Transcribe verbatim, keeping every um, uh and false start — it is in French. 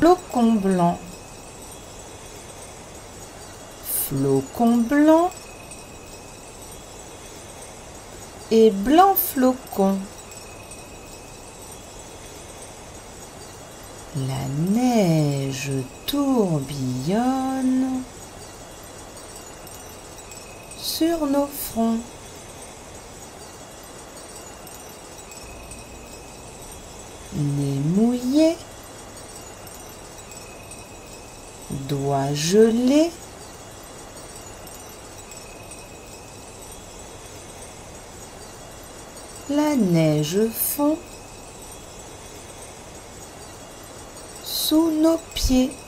flocon blanc, flocon blanc et blanc flocon. La neige tourbillonne sur nos fronts. Nez mouillé, doigts gelés, la neige fond sous nos pieds.